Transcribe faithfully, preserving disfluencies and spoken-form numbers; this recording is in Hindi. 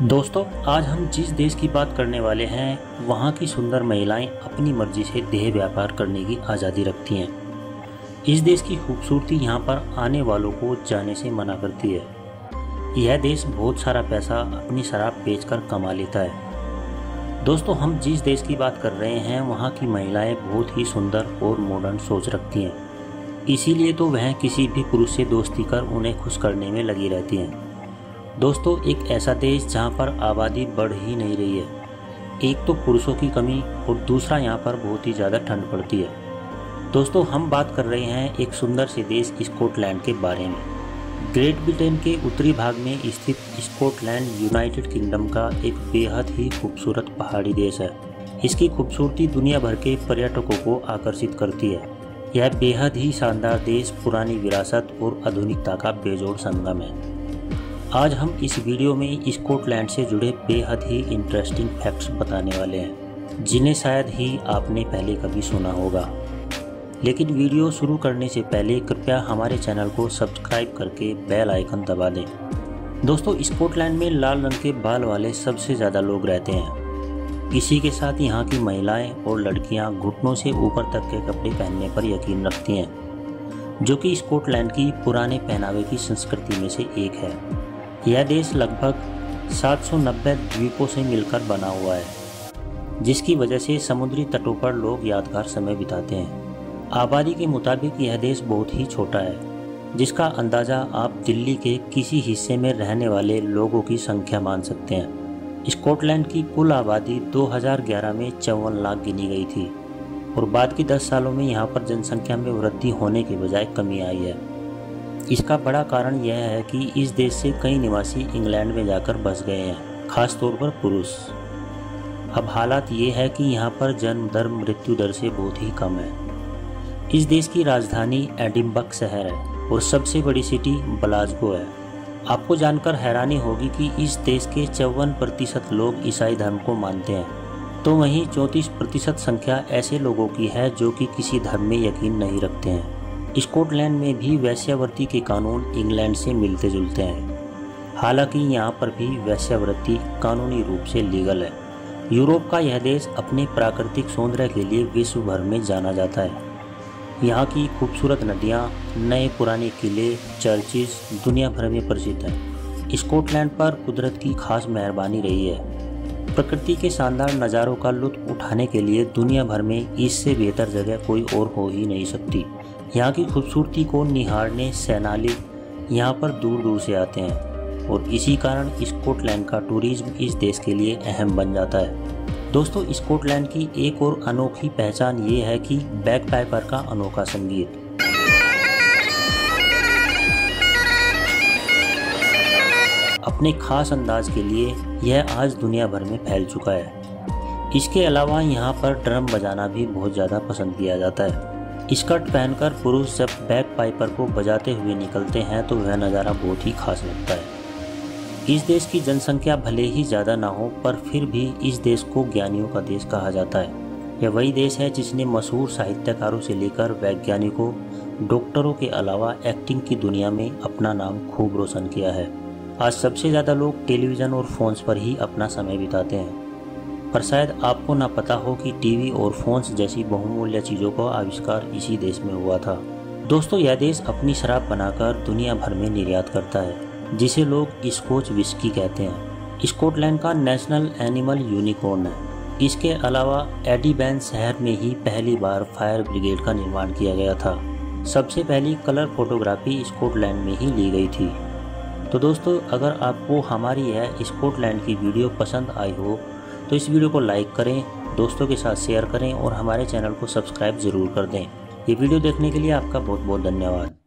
दोस्तों, आज हम जिस देश की बात करने वाले हैं वहाँ की सुंदर महिलाएं अपनी मर्जी से देह व्यापार करने की आज़ादी रखती हैं। इस देश की खूबसूरती यहाँ पर आने वालों को जाने से मना करती है। यह देश बहुत सारा पैसा अपनी शराब बेचकर कमा लेता है। दोस्तों, हम जिस देश की बात कर रहे हैं वहाँ की महिलाएं बहुत ही सुंदर और मॉडर्न सोच रखती हैं। इसीलिए तो वह किसी भी पुरुष से दोस्ती कर उन्हें खुश करने में लगी रहती हैं। दोस्तों, एक ऐसा देश जहाँ पर आबादी बढ़ ही नहीं रही है। एक तो पुरुषों की कमी और दूसरा यहाँ पर बहुत ही ज़्यादा ठंड पड़ती है। दोस्तों, हम बात कर रहे हैं एक सुंदर से देश स्कॉटलैंड के बारे में। ग्रेट ब्रिटेन के उत्तरी भाग में स्थित स्कॉटलैंड यूनाइटेड किंगडम का एक बेहद ही खूबसूरत पहाड़ी देश है। इसकी खूबसूरती दुनिया भर के पर्यटकों को आकर्षित करती है। यह बेहद ही शानदार देश पुरानी विरासत और आधुनिकता का बेजोड़ संगम है। आज हम इस वीडियो में स्कॉटलैंड से जुड़े बेहद ही इंटरेस्टिंग फैक्ट्स बताने वाले हैं, जिन्हें शायद ही आपने पहले कभी सुना होगा। लेकिन वीडियो शुरू करने से पहले कृपया हमारे चैनल को सब्सक्राइब करके बेल आइकन दबा दें। दोस्तों, स्कॉटलैंड में लाल रंग के बाल वाले सबसे ज़्यादा लोग रहते हैं। इसी के साथ यहाँ की महिलाएं और लड़कियाँ घुटनों से ऊपर तक के कपड़े पहनने पर यकीन रखती हैं, जो कि स्कॉटलैंड की पुराने पहनावे की संस्कृति में से एक है। यह देश लगभग सात सौ नब्बे द्वीपों से मिलकर बना हुआ है, जिसकी वजह से समुद्री तटों पर लोग यादगार समय बिताते हैं। आबादी के मुताबिक यह देश बहुत ही छोटा है, जिसका अंदाज़ा आप दिल्ली के किसी हिस्से में रहने वाले लोगों की संख्या मान सकते हैं। स्कॉटलैंड की कुल आबादी दो हज़ार ग्यारह में चौवन लाख गिनी गई थी और बाद की दस सालों में यहाँ पर जनसंख्या में वृद्धि होने के बजाय कमी आई है। इसका बड़ा कारण यह है कि इस देश से कई निवासी इंग्लैंड में जाकर बस गए हैं, खास तौर पर पुरुष। अब हालात ये है कि यहाँ पर जन्म दर मृत्यु दर से बहुत ही कम है। इस देश की राजधानी एडिनबर्ग शहर है और सबसे बड़ी सिटी ग्लासगो है। आपको जानकर हैरानी होगी कि इस देश के चौवन प्रतिशत लोग ईसाई धर्म को मानते हैं, तो वहीं चौंतीस प्रतिशत संख्या ऐसे लोगों की है जो कि किसी धर्म में यकीन नहीं रखते हैं। स्कॉटलैंड में भी वेश्यावृत्ति के कानून इंग्लैंड से मिलते जुलते हैं। हालांकि यहाँ पर भी वेश्यावृत्ति कानूनी रूप से लीगल है। यूरोप का यह देश अपने प्राकृतिक सौंदर्य के लिए विश्व भर में जाना जाता है। यहाँ की खूबसूरत नदियाँ, नए पुराने किले, चर्चिज दुनिया भर में प्रसिद्ध हैं। स्कॉटलैंड पर कुदरत की खास मेहरबानी रही है। प्रकृति के शानदार नज़ारों का लुत्फ उठाने के लिए दुनिया भर में इससे बेहतर जगह कोई और हो ही नहीं सकती। यहाँ की खूबसूरती को निहारने सैलानी यहाँ पर दूर दूर से आते हैं और इसी कारण स्कॉटलैंड का टूरिज्म इस देश के लिए अहम बन जाता है। दोस्तों, स्कॉटलैंड की एक और अनोखी पहचान ये है कि बैगपाइपर का अनोखा संगीत। अपने खास अंदाज के लिए यह आज दुनिया भर में फैल चुका है। इसके अलावा यहाँ पर ड्रम बजाना भी बहुत ज़्यादा पसंद किया जाता है। स्कर्ट पहनकर पुरुष जब बैगपाइपर को बजाते हुए निकलते हैं तो वह नज़ारा बहुत ही खास लगता है। इस देश की जनसंख्या भले ही ज़्यादा ना हो, पर फिर भी इस देश को ज्ञानियों का देश कहा जाता है। यह वही देश है जिसने मशहूर साहित्यकारों से लेकर वैज्ञानिकों, डॉक्टरों के अलावा एक्टिंग की दुनिया में अपना नाम खूब रोशन किया है। आज सबसे ज़्यादा लोग टेलीविज़न और फ़ोन्स पर ही अपना समय बिताते हैं, पर शायद आपको ना पता हो कि टीवी और फोन्स जैसी बहुमूल्य चीज़ों का आविष्कार इसी देश में हुआ था। दोस्तों, यह देश अपनी शराब बनाकर दुनिया भर में निर्यात करता है, जिसे लोग स्कॉच विस्की कहते हैं। स्कॉटलैंड का नेशनल एनिमल यूनिकॉर्न है। इसके अलावा एडिबर्न शहर में ही पहली बार फायर ब्रिगेड का निर्माण किया गया था। सबसे पहली कलर फोटोग्राफी स्कॉटलैंड में ही ली गई थी। तो दोस्तों, अगर आपको हमारी यह स्कॉटलैंड की वीडियो पसंद आई हो तो इस वीडियो को लाइक करें, दोस्तों के साथ शेयर करें और हमारे चैनल को सब्सक्राइब ज़रूर कर दें। ये वीडियो देखने के लिए आपका बहुत बहुत धन्यवाद।